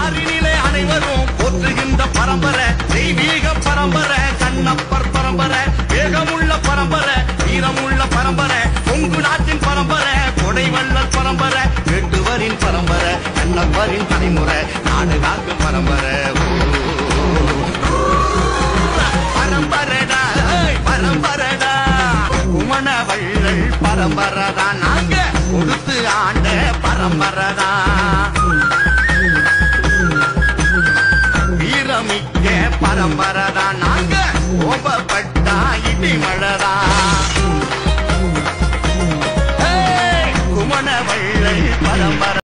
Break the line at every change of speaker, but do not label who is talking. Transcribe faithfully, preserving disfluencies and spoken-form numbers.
பாரினிலே அனைவரும் போற்றுகின்ற பரம்பரை தெய்வீக பரம்பரை கண்ணப்பர் பரம்பரை வேகமுள்ள பரம்பரை வீரமுள்ள பரம்பரை கொங்கு நாட்டின் பரம்பரை கொடைவள்ளல் பரம்பரை வேட்டுவரின் பரம்பரை கண்ணப்பரின் தலைமுறை நாடு காக்கும் பரம்பரை பரம்பரடா பரம்பரடா குமணவள்ளல் பரம்பரதா நாங்க கொடுத்து ஆண்ட பரம்பரதா வீரமிக்க பரம்பரதா நாங்க கோபப்பட்டா இடி மழதா குமணவள்ளல் பரம்பரை